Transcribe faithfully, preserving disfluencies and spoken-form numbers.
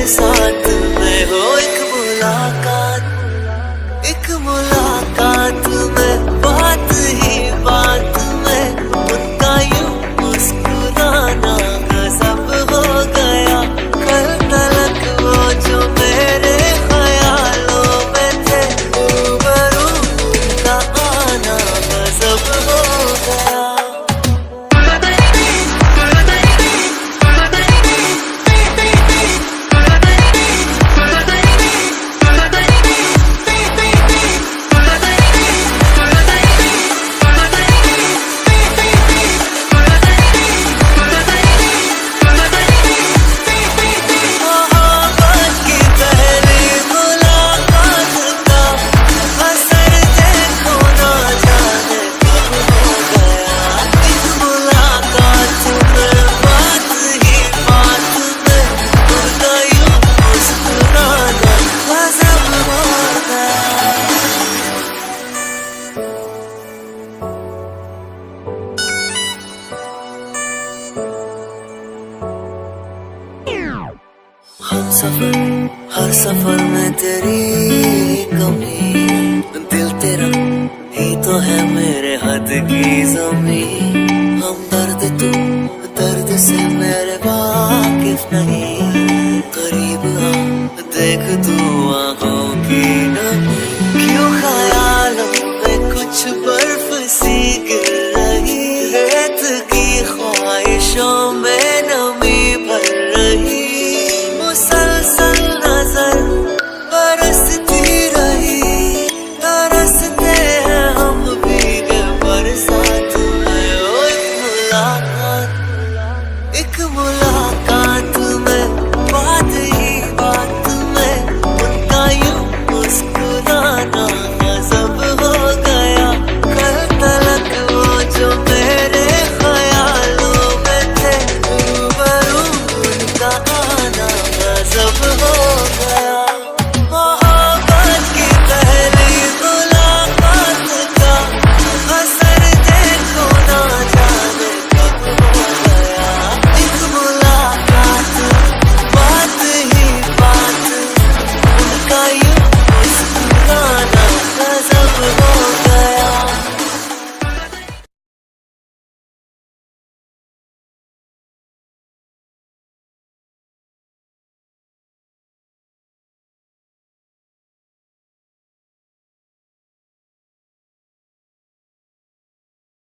साथ में हो एक मुलाकात, एक मुलाकात में बात ही बात में उनका यूं मुस्कुराना गजब हो गया। कल तलक वो जो मेरे ख्यालों में थे, रूबरू उनका आना गजब हो गया। हम सफर हर सफर में तेरी कमी, दिल तेरा ही तो है मेरे हद की ज़मी। हम दर्द तू दर्द से मेरे वाकिफ नहीं, करीब आ देख तू आ